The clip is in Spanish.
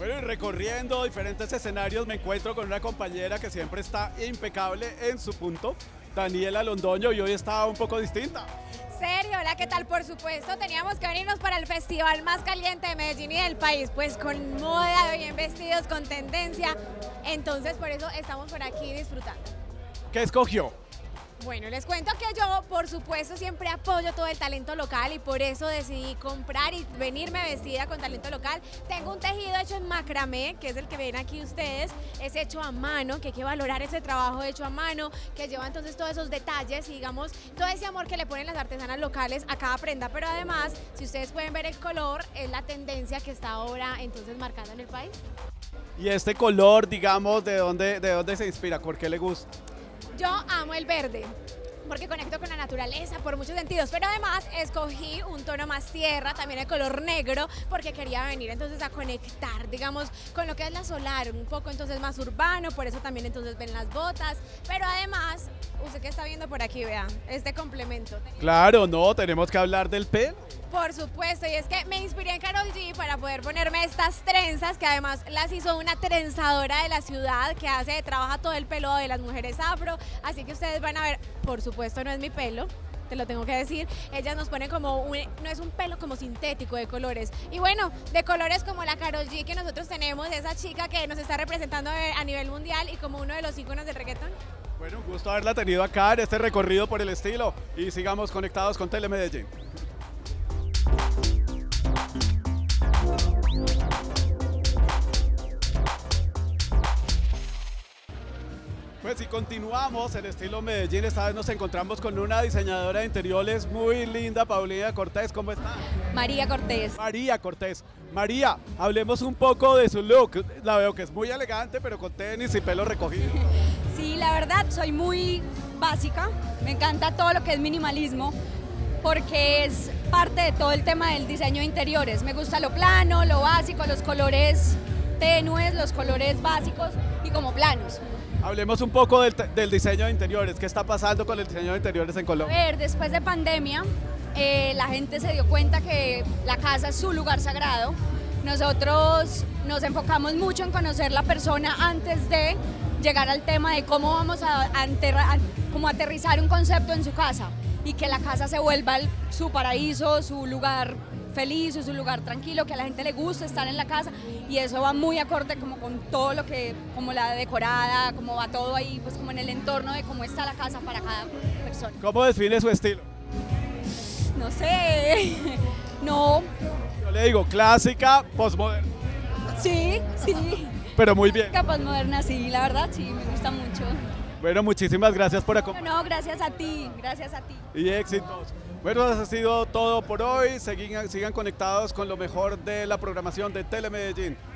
Bueno, y recorriendo diferentes escenarios me encuentro con una compañera que siempre está impecable en su punto, Daniela Londoño, y hoy está un poco distinta. Serio, hola, ¿qué tal? Por supuesto, teníamos que venirnos para el festival más caliente de Medellín y del país, pues con moda, bien vestidos, con tendencia, entonces por eso estamos por aquí disfrutando. ¿Qué escogió? Bueno, les cuento que yo, por supuesto, siempre apoyo todo el talento local y por eso decidí comprar y venirme vestida con talento local. Tengo un tejido hecho en macramé, que es el que ven aquí ustedes, es hecho a mano, que hay que valorar ese trabajo hecho a mano, que lleva entonces todos esos detalles y digamos, todo ese amor que le ponen las artesanas locales a cada prenda, pero además, si ustedes pueden ver el color, es la tendencia que está ahora entonces marcada en el país. Y este color, digamos, ¿de dónde se inspira? ¿Por qué le gusta? Yo amo el verde porque conecto con la naturaleza por muchos sentidos, pero además escogí un tono más tierra, también el color negro, porque quería venir entonces a conectar, digamos, con lo que es la solar, un poco entonces más urbano, por eso también entonces ven las botas, pero además, usted que está viendo por aquí, vea, este complemento. Claro, no, tenemos que hablar del pelo. Por supuesto, y es que me inspiré en Karol G para poder ponerme estas trenzas, que además las hizo una trenzadora de la ciudad que trabaja todo el pelo de las mujeres afro, así que ustedes van a ver, por supuesto no es mi pelo, te lo tengo que decir, ellas nos ponen como, no es un pelo como sintético de colores, y bueno, de colores como la Karol G que nosotros tenemos, esa chica que nos está representando a nivel mundial y como uno de los íconos del reggaetón. Bueno, un gusto haberla tenido acá en este recorrido por el estilo y sigamos conectados con Telemedellín. Pues si continuamos en estilo Medellín, esta vez nos encontramos con una diseñadora de interiores muy linda, Paulina Cortés, ¿cómo está? María Cortés. María Cortés. María, hablemos un poco de su look. La veo que es muy elegante, pero con tenis y pelo recogido. Sí, la verdad, soy muy básica, me encanta todo lo que es minimalismo, porque es parte de todo el tema del diseño de interiores. Me gusta lo plano, lo básico, los colores tenues, los colores básicos y como planos. Hablemos un poco del diseño de interiores. ¿Qué está pasando con el diseño de interiores en A Colombia? ver, después de pandemia, la gente se dio cuenta que la casa es su lugar sagrado. Nosotros nos enfocamos mucho en conocer la persona antes de llegar al tema de cómo vamos a aterrizar un concepto en su casa y que la casa se vuelva su paraíso, su lugar feliz, su lugar tranquilo, que a la gente le guste estar en la casa, y eso va muy acorde como con todo lo que, como la decorada, como va todo ahí, pues como en el entorno de cómo está la casa para cada persona. ¿Cómo define su estilo? No sé, no. Yo le digo clásica, postmoderna. Sí, sí. Pero muy bien. Capaz moderna, sí, la verdad, sí, me gusta mucho. Bueno, muchísimas gracias por acompañarnos. No, gracias a ti, gracias a ti. Y éxitos. Bueno, eso ha sido todo por hoy. Sigan conectados con lo mejor de la programación de Telemedellín.